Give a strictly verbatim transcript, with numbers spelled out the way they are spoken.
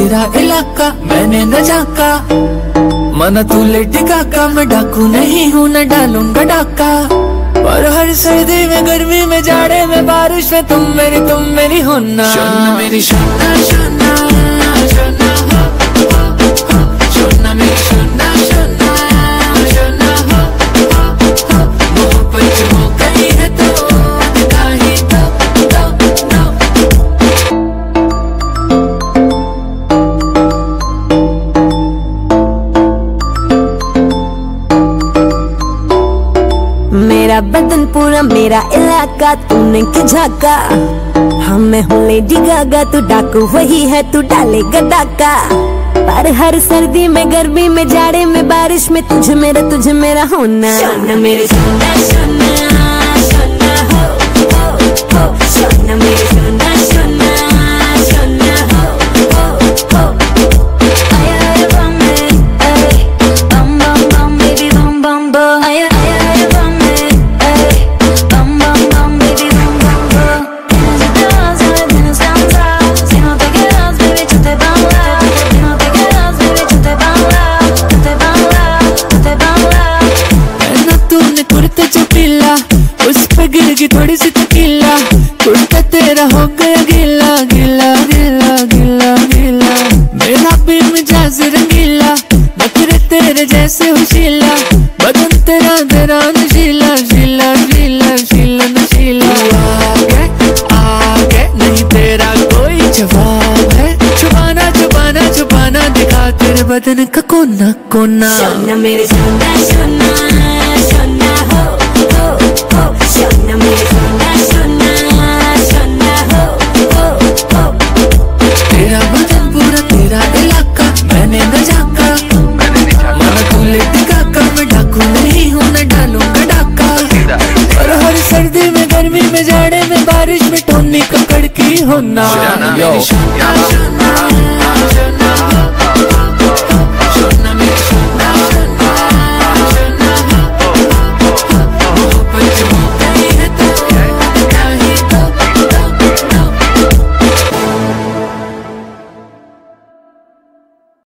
तेरा इलाका मैंने न झाका, मना तू लेटी काका, मैं डाकू नहीं हूँ न डालूंगा डाका। पर हर सर्दी में गर्मी में जाड़े में बारिश में तुम मेरी तुम मेरी होना। शोना मेरी शोना शोना शोना हो हो हो, शोना मेरी शोना शोना शोना हो हो हो, मोहब्बत हो गई है तो दिखा ही दो दो दो। मेरा बदन पूरा मेरा इलाका, तूने क्या झाका। हम मैं हूँ लेडी गागा, तू डाकू वही है तू डालेगा डाका। पर हर सर्दी में गर्मी में जाड़े में बारिश में तुझे मेरा तुझे मेरा होना। शोना मेरे शोना शोना शोना हो हो हो, शोना मेरे शोना शोना शोना हो हो हो। आया आया बम ए बम बम बम बेबी बम बम बम, आया आया बम ए bum bum bum baby bum bum bum. Tienes ideas, debes de descansar. Si no te quedas, baby, yo te baila. Si no te quedas, baby, yo te baila. Yo te baila, yo te baila. पहना तूने कुर्ता जो पीला, उस पे गिर गई थोड़ी सी तकीला। कुर्ता तेरा हो गया गीला गीला गीला गीला गीला। मेरा भी मिजाज रंगीला, नखरे तेरे जैसे होशीला। बदन तेरा तेरा नशीला शीला शीला शीला नशीला। आगे आगे नहीं तेरा कोई जवाब है, छुपाना छुपाना छुपाना दिखा तेरे बदन का कोना कोना। शोना मेरे शोना शोना शोना हो हो हो, शोना मेरे शोना शोना शोना हो हो हो। तेरा बदन पूरा तेरा इलाका मैंने न झाका, मना तू लेटी काका, मैं डाकू नहीं हूँ न डालूंगा डाका। और हर सर्दी में गर्मी में जाड़े में बारिश में टोनी ककड़ की होना। Yo.